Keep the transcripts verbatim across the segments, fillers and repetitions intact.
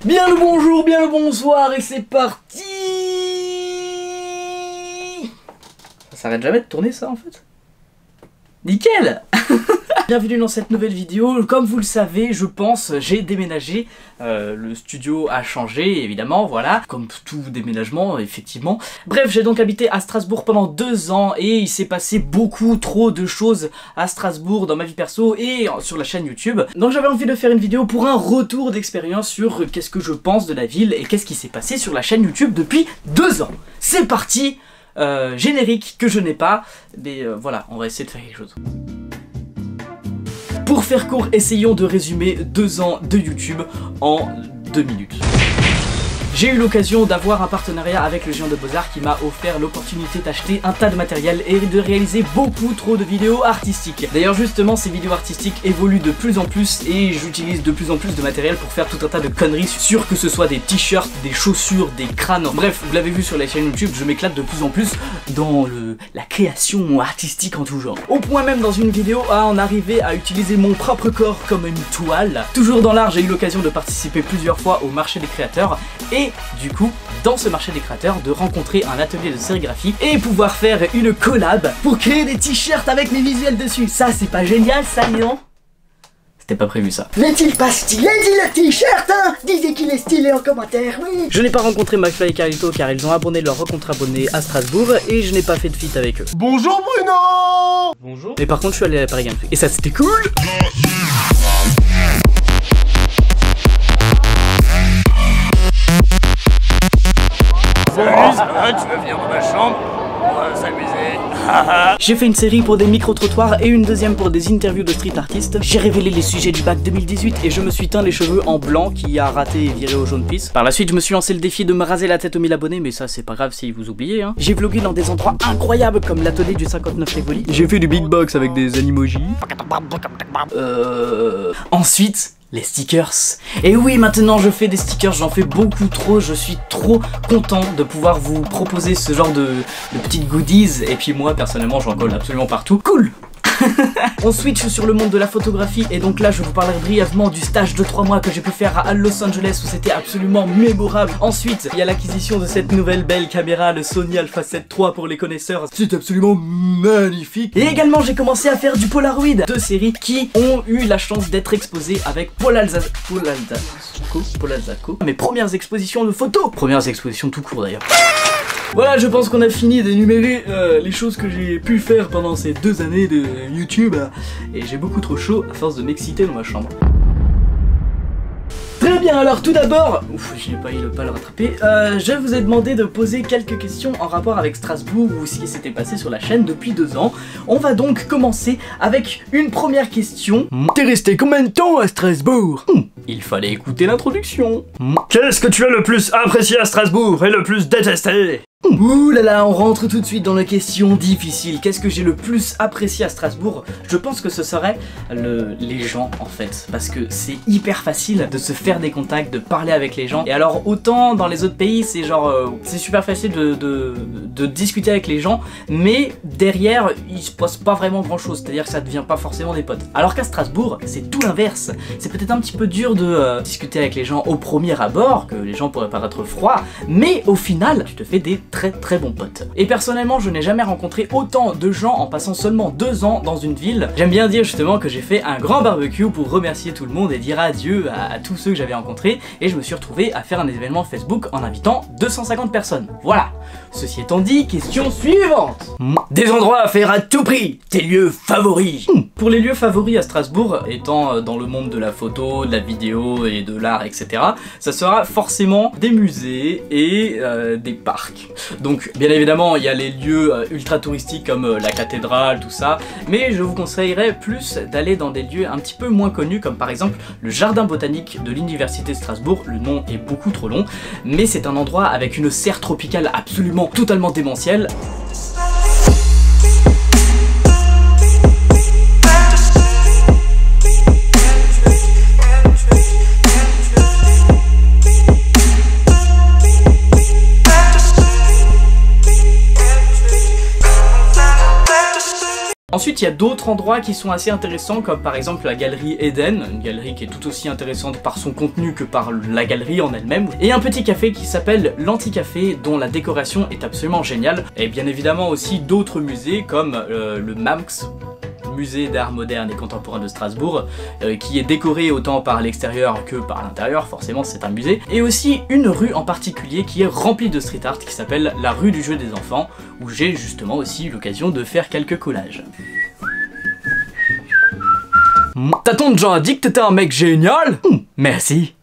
Bien le bonjour, bien le bonsoir et c'est parti. Ça s'arrête jamais de tourner ça en fait. Nickel. Bienvenue dans cette nouvelle vidéo. Comme vous le savez, je pense, j'ai déménagé. Euh, le studio a changé, évidemment, voilà. Comme tout déménagement, effectivement. Bref, j'ai donc habité à Strasbourg pendant deux ans et il s'est passé beaucoup trop de choses à Strasbourg dans ma vie perso et sur la chaîne YouTube. Donc j'avais envie de faire une vidéo pour un retour d'expérience sur qu'est-ce que je pense de la ville et qu'est-ce qui s'est passé sur la chaîne YouTube depuis deux ans. C'est parti. Euh, générique que je n'ai pas, mais euh, voilà, on va essayer de faire quelque chose. Pour faire court, essayons de résumer deux ans de YouTube en deux minutes. J'ai eu l'occasion d'avoir un partenariat avec le Géant de Beaux-Arts qui m'a offert l'opportunité d'acheter un tas de matériel et de réaliser beaucoup trop de vidéos artistiques. D'ailleurs justement ces vidéos artistiques évoluent de plus en plus et j'utilise de plus en plus de matériel pour faire tout un tas de conneries, sur que ce soit des t-shirts, des chaussures, des crânes. Bref, vous l'avez vu sur la chaîne YouTube, je m'éclate de plus en plus dans le, la création artistique en tout genre. Au point même dans une vidéo à en arriver à utiliser mon propre corps comme une toile. Toujours dans l'art, j'ai eu l'occasion de participer plusieurs fois au marché des créateurs et du coup, dans ce marché des créateurs, de rencontrer un atelier de sérigraphie et pouvoir faire une collab pour créer des t-shirts avec mes visuels dessus. Ça, c'est pas génial, ça, non? C'était pas prévu ça. N'est-il pas stylé, dit le t-shirt, hein? Disez qu'il est stylé en commentaire, oui. Je n'ai pas rencontré McFly et Carlito car ils ont abonné leur contre-abonné à Strasbourg et je n'ai pas fait de feat avec eux. Bonjour Bruno. Bonjour. Mais par contre, je suis allé à Paris Games Week et ça, c'était cool. Salut, ça va? Tu veux venir dans ma chambre? On va s'amuser. J'ai fait une série pour des micro-trottoirs et une deuxième pour des interviews de street artistes. J'ai révélé les sujets du bac deux mille dix-huit et je me suis teint les cheveux en blanc qui a raté et viré au jaune pisse. Par la suite, je me suis lancé le défi de me raser la tête aux mille abonnés, mais ça c'est pas grave si vous oubliez, hein. J'ai vlogué dans des endroits incroyables comme l'atelier du cinquante-neuf Rivoli. J'ai fait du big box avec des animojis. Euh... Ensuite... les stickers. Et oui, maintenant je fais des stickers, j'en fais beaucoup trop, je suis trop content de pouvoir vous proposer ce genre de, de petites goodies. Et puis moi, personnellement, j'en colle absolument partout. Cool. On switch sur le monde de la photographie et donc là je vous parlerai brièvement du stage de trois mois que j'ai pu faire à Los Angeles où c'était absolument mémorable. Ensuite il y a l'acquisition de cette nouvelle belle caméra, le Sony Alpha sept trois pour les connaisseurs, c'est absolument magnifique. Et également j'ai commencé à faire du Polaroid, deux séries qui ont eu la chance d'être exposées avec Paul Alsace Paul Alsace Paul Alsace mes premières expositions de photos, premières expositions tout court d'ailleurs. Voilà, je pense qu'on a fini d'énumérer euh, les choses que j'ai pu faire pendant ces deux années de YouTube. Et j'ai beaucoup trop chaud à force de m'exciter dans ma chambre. Très bien, alors tout d'abord, ouf, je n'ai pas eu le pas le rattraper, euh, je vous ai demandé de poser quelques questions en rapport avec Strasbourg ou ce qui s'était passé sur la chaîne depuis deux ans. On va donc commencer avec une première question. T'es resté combien de temps à Strasbourg? hmm. Il fallait écouter l'introduction. hmm. Qu'est-ce que tu as le plus apprécié à Strasbourg et le plus détesté? Ouh là là, on rentre tout de suite dans les questions difficiles. Qu'est-ce que j'ai le plus apprécié à Strasbourg? Je pense que ce serait le, les gens en fait. Parce que c'est hyper facile de se faire des contacts, de parler avec les gens. Et alors autant dans les autres pays c'est genre euh, c'est super facile de, de, de discuter avec les gens, mais derrière il se passe pas vraiment grand chose. C'est à dire que ça devient pas forcément des potes. Alors qu'à Strasbourg c'est tout l'inverse. C'est peut-être un petit peu dur de euh, discuter avec les gens au premier abord, que les gens pourraient paraître froids, mais au final tu te fais des très très bons potes. Et personnellement je n'ai jamais rencontré autant de gens en passant seulement deux ans dans une ville. J'aime bien dire justement que j'ai fait un grand barbecue pour remercier tout le monde et dire adieu à, à tous ceux que j'avais rencontrés, et je me suis retrouvé à faire un événement Facebook en invitant deux cent cinquante personnes. Voilà. Ceci étant dit, question suivante. Des endroits à faire à tout prix, tes lieux favoris. Pour les lieux favoris à Strasbourg, étant dans le monde de la photo, de la vidéo et de l'art, et cetera, ça sera forcément des musées et euh, des parcs. Donc bien évidemment il y a les lieux euh, ultra touristiques comme euh, la cathédrale, tout ça, mais je vous conseillerais plus d'aller dans des lieux un petit peu moins connus comme par exemple le jardin botanique de l'université de Strasbourg. Le nom est beaucoup trop long, mais c'est un endroit avec une serre tropicale absolument totalement démentielle. Ensuite, il y a d'autres endroits qui sont assez intéressants, comme par exemple la galerie Eden, une galerie qui est tout aussi intéressante par son contenu que par la galerie en elle-même, et un petit café qui s'appelle l'Anticafé, dont la décoration est absolument géniale, et bien évidemment aussi d'autres musées comme euh, le MAMX, musée d'art moderne et contemporain de Strasbourg, euh, qui est décoré autant par l'extérieur que par l'intérieur, forcément c'est un musée, et aussi une rue en particulier qui est remplie de street art, qui s'appelle la rue du jeu des enfants, où j'ai justement aussi eu l'occasion de faire quelques collages. T'as ton déjà dit que t'étais un mec génial? mmh. Merci.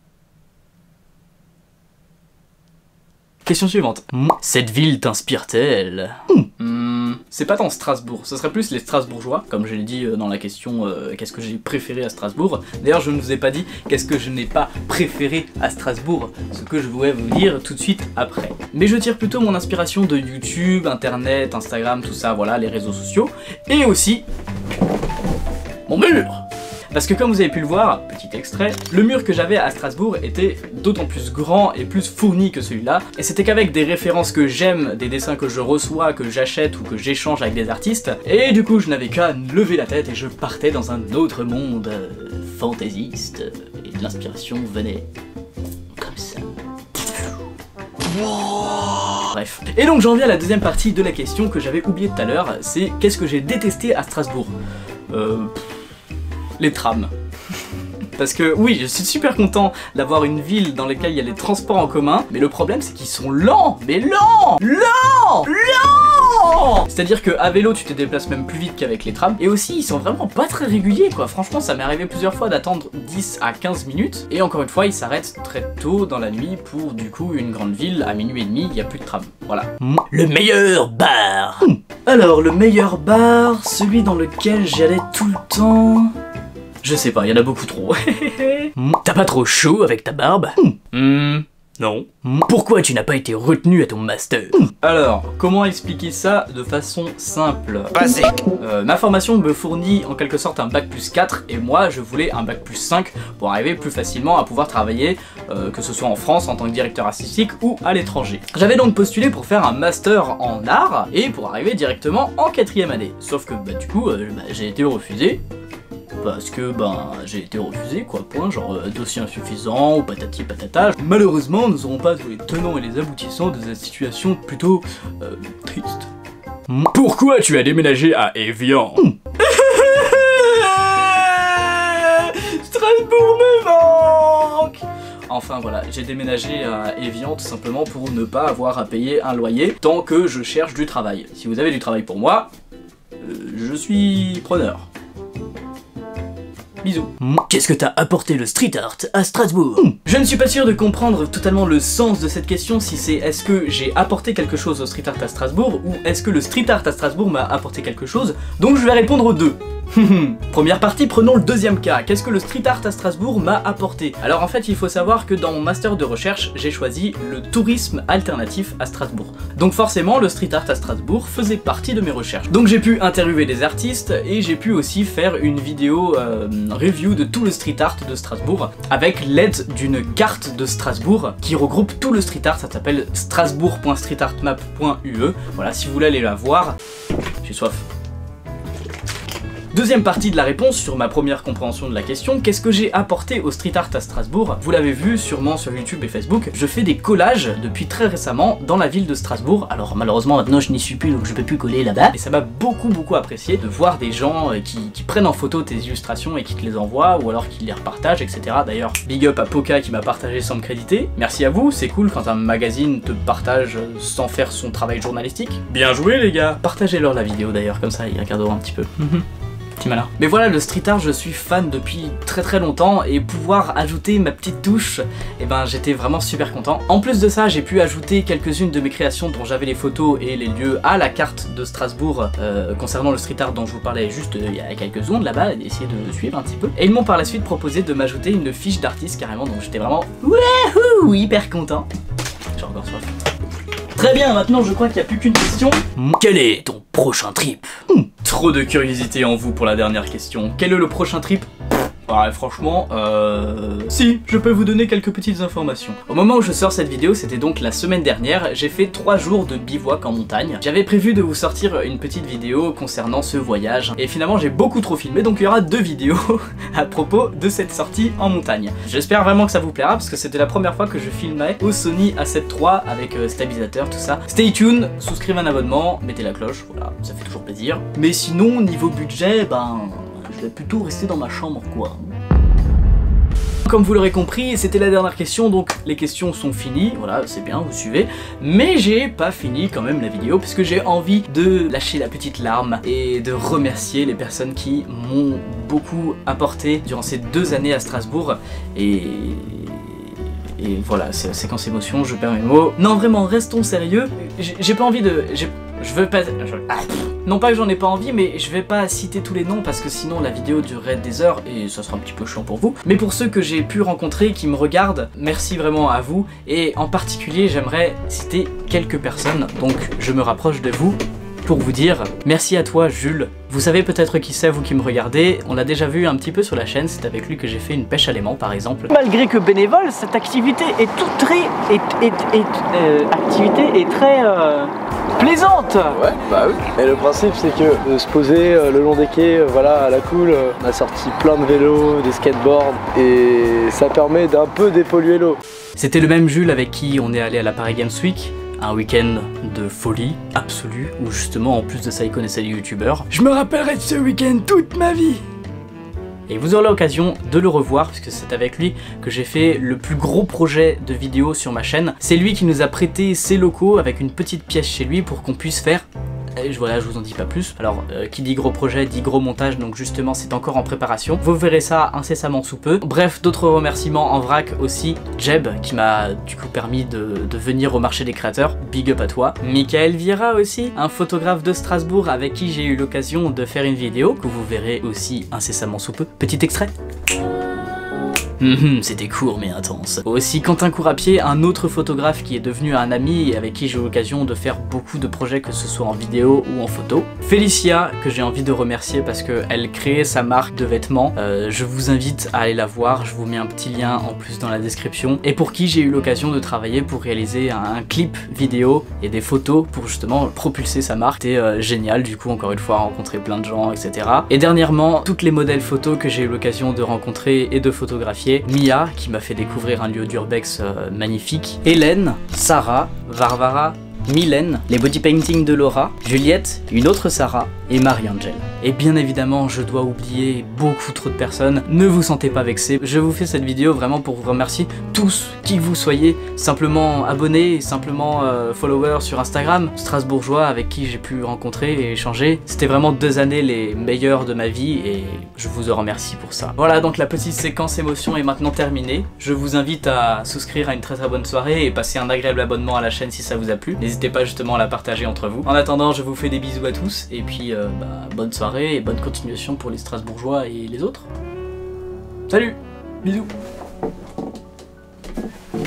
Question suivante. Mmh. Cette ville t'inspire-t-elle? mmh. mmh, C'est pas tant Strasbourg, ce serait plus les Strasbourgeois, comme je l'ai dit dans la question euh, qu'est-ce que j'ai préféré à Strasbourg. D'ailleurs je ne vous ai pas dit qu'est-ce que je n'ai pas préféré à Strasbourg, ce que je voulais vous dire tout de suite après. Mais je tire plutôt mon inspiration de YouTube, Internet, Instagram, tout ça, voilà, les réseaux sociaux, et aussi mon mur. Parce que comme vous avez pu le voir, petit extrait, le mur que j'avais à Strasbourg était d'autant plus grand et plus fourni que celui-là, et c'était qu'avec des références que j'aime, des dessins que je reçois, que j'achète ou que j'échange avec des artistes, et du coup je n'avais qu'à lever la tête et je partais dans un autre monde euh, fantaisiste, et de l'inspiration venait comme ça. Bref. Et donc j'en viens à la deuxième partie de la question que j'avais oublié tout à l'heure, c'est qu'est-ce que j'ai détesté à Strasbourg? Euh... Les trams. Parce que oui, je suis super content d'avoir une ville dans laquelle il y a les transports en commun, mais le problème c'est qu'ils sont lents, mais lents, lents, lents. C'est-à-dire que à vélo tu te déplaces même plus vite qu'avec les trams, et aussi ils sont vraiment pas très réguliers quoi. Franchement ça m'est arrivé plusieurs fois d'attendre dix à quinze minutes, et encore une fois ils s'arrêtent très tôt dans la nuit pour du coup une grande ville, à minuit et demi il n'y a plus de tram. Voilà. Le meilleur bar. Alors le meilleur bar, celui dans lequel j'allais tout le temps... Je sais pas, il y en a beaucoup trop. T'as pas trop chaud avec ta barbe? Hmm, non. Pourquoi tu n'as pas été retenu à ton master? Alors, comment expliquer ça de façon simple? Basique. Euh, ma formation me fournit en quelque sorte un bac plus quatre, et moi je voulais un bac plus cinq pour arriver plus facilement à pouvoir travailler, euh, que ce soit en France en tant que directeur artistique ou à l'étranger. J'avais donc postulé pour faire un master en art et pour arriver directement en quatrième année. Sauf que bah, du coup, euh, bah, j'ai été refusé. Parce que ben j'ai été refusé quoi, point, genre euh, dossier insuffisant ou patati patata. Malheureusement nous n'aurons pas tous les tenants et les aboutissants de cette situation plutôt euh, triste. Pourquoi tu as déménagé à Évian? Strasbourg me manque. Enfin voilà, j'ai déménagé à Évian tout simplement pour ne pas avoir à payer un loyer tant que je cherche du travail. Si vous avez du travail pour moi, euh, je suis preneur. Bisous. Qu'est-ce que t'as apporté le street art à Strasbourg? Je ne suis pas sûr de comprendre totalement le sens de cette question, si c'est est-ce que j'ai apporté quelque chose au street art à Strasbourg ou est-ce que le street art à Strasbourg m'a apporté quelque chose, donc je vais répondre aux deux. Première partie, prenons le deuxième cas. Qu'est-ce que le street art à Strasbourg m'a apporté? Alors en fait, il faut savoir que dans mon master de recherche, j'ai choisi le tourisme alternatif à Strasbourg. Donc forcément, le street art à Strasbourg faisait partie de mes recherches. Donc j'ai pu interviewer des artistes et j'ai pu aussi faire une vidéo euh, review de tout le street art de Strasbourg avec l'aide d'une carte de Strasbourg qui regroupe tout le street art. Ça s'appelle strasbourg point street art map point U E. Voilà, si vous voulez aller la voir, j'ai soif. Deuxième partie de la réponse sur ma première compréhension de la question, qu'est-ce que j'ai apporté au street art à Strasbourg? Vous l'avez vu sûrement sur YouTube et Facebook, je fais des collages depuis très récemment dans la ville de Strasbourg. Alors malheureusement maintenant je n'y suis plus donc je peux plus coller là-bas. Et ça m'a beaucoup beaucoup apprécié de voir des gens qui, qui prennent en photo tes illustrations et qui te les envoient ou alors qui les repartagent, et cetera. D'ailleurs, big up à Poca qui m'a partagé sans me créditer. Merci à vous, c'est cool quand un magazine te partage sans faire son travail journalistique. Bien joué les gars. Partagez-leur la vidéo d'ailleurs, comme ça ils regarderont un petit peu. Malin. Mais voilà, le street art, je suis fan depuis très très longtemps et pouvoir ajouter ma petite touche, et eh ben j'étais vraiment super content. En plus de ça, j'ai pu ajouter quelques-unes de mes créations dont j'avais les photos et les lieux à la carte de Strasbourg euh, concernant le street art dont je vous parlais juste euh, il y a quelques secondes là-bas, essayez de suivre un petit peu. Et ils m'ont par la suite proposé de m'ajouter une fiche d'artiste carrément, donc j'étais vraiment wouhou, hyper content. J'ai encore soif. Très bien, maintenant je crois qu'il n'y a plus qu'une question. Quel est ton prochain trip? Trop de curiosité en vous pour la dernière question. Quel est le prochain trip? Ouais, franchement, euh... si, je peux vous donner quelques petites informations. Au moment où je sors cette vidéo, c'était donc la semaine dernière, j'ai fait trois jours de bivouac en montagne. J'avais prévu de vous sortir une petite vidéo concernant ce voyage, et finalement j'ai beaucoup trop filmé, donc il y aura deux vidéos à propos de cette sortie en montagne. J'espère vraiment que ça vous plaira, parce que c'était la première fois que je filmais au Sony A sept trois avec euh, stabilisateur, tout ça. Stay tuned, souscrivez un abonnement, mettez la cloche, voilà, ça fait toujours plaisir. Mais sinon, niveau budget, ben... je vais plutôt rester dans ma chambre, quoi. Comme vous l'aurez compris, c'était la dernière question, donc les questions sont finies, voilà, c'est bien, vous suivez. Mais j'ai pas fini quand même la vidéo, parce que j'ai envie de lâcher la petite larme et de remercier les personnes qui m'ont beaucoup apporté durant ces deux années à Strasbourg. Et... Et voilà, c'est séquence émotion, je perds mes mots. Non, vraiment, restons sérieux. J'ai pas envie de... Je veux pas... Je... Ah, non pas que j'en ai pas envie, mais je vais pas citer tous les noms parce que sinon la vidéo durerait des heures et ça sera un petit peu chiant pour vous. Mais pour ceux que j'ai pu rencontrer, qui me regardent, merci vraiment à vous. Et en particulier, j'aimerais citer quelques personnes, donc je me rapproche de vous pour vous dire merci à toi Jules. Vous savez peut-être qui c'est, vous qui me regardez, on l'a déjà vu un petit peu sur la chaîne, c'est avec lui que j'ai fait une pêche à l'aimant par exemple. Malgré que bénévole, cette activité est toute très... Est, est, est, euh, activité est très... Euh, plaisante. Ouais, bah oui. Et le principe c'est que de se poser euh, le long des quais, euh, voilà, à la cool, euh, on a sorti plein de vélos, des skateboards, et ça permet d'un peu dépolluer l'eau. C'était le même Jules avec qui on est allé à la Paris Games Week. Un week-end de folie absolue, où justement en plus de ça il connaissait les youtubeurs. Je me rappellerai de ce week-end toute ma vie. Et vous aurez l'occasion de le revoir, puisque c'est avec lui que j'ai fait le plus gros projet de vidéo sur ma chaîne. C'est lui qui nous a prêté ses locaux avec une petite pièce chez lui pour qu'on puisse faire... Et voilà, je vous en dis pas plus. Alors, euh, qui dit gros projet dit gros montage, donc justement c'est encore en préparation. Vous verrez ça incessamment sous peu. Bref, d'autres remerciements en vrac aussi. Jeb, qui m'a du coup permis de, de venir au marché des créateurs. Big up à toi. Michael Vieira aussi, un photographe de Strasbourg avec qui j'ai eu l'occasion de faire une vidéo, que vous verrez aussi incessamment sous peu. Petit extrait. Mmh, c'était court mais intense. Aussi Quentin Courapier, un autre photographe qui est devenu un ami et avec qui j'ai eu l'occasion de faire beaucoup de projets, que ce soit en vidéo ou en photo. Félicia, que j'ai envie de remercier parce qu'elle crée sa marque de vêtements. Euh, je vous invite à aller la voir, je vous mets un petit lien en plus dans la description. Et pour qui j'ai eu l'occasion de travailler pour réaliser un, un clip vidéo et des photos pour justement propulser sa marque. C'était euh, génial, du coup encore une fois rencontrer plein de gens, et cetera. Et dernièrement, toutes les modèles photos que j'ai eu l'occasion de rencontrer et de photographier. Mia, qui m'a fait découvrir un lieu d'urbex euh, magnifique. Hélène, Sarah, Varvara, Mylène, les body painting de Laura, Juliette, une autre Sarah et Marie-Angel. Et bien évidemment, je dois oublier beaucoup trop de personnes, ne vous sentez pas vexés. Je vous fais cette vidéo vraiment pour vous remercier tous, qui que vous soyez, simplement abonnés, simplement euh, followers sur Instagram, strasbourgeois avec qui j'ai pu rencontrer et échanger. C'était vraiment deux années les meilleures de ma vie et je vous en remercie pour ça. Voilà, donc la petite séquence émotion est maintenant terminée. Je vous invite à souscrire à une très très bonne soirée et passer un agréable abonnement à la chaîne si ça vous a plu. N'hésitez pas justement à la partager entre vous. En attendant, je vous fais des bisous à tous et puis euh, bah, bonne soirée et bonne continuation pour les Strasbourgeois et les autres. Salut, bisous.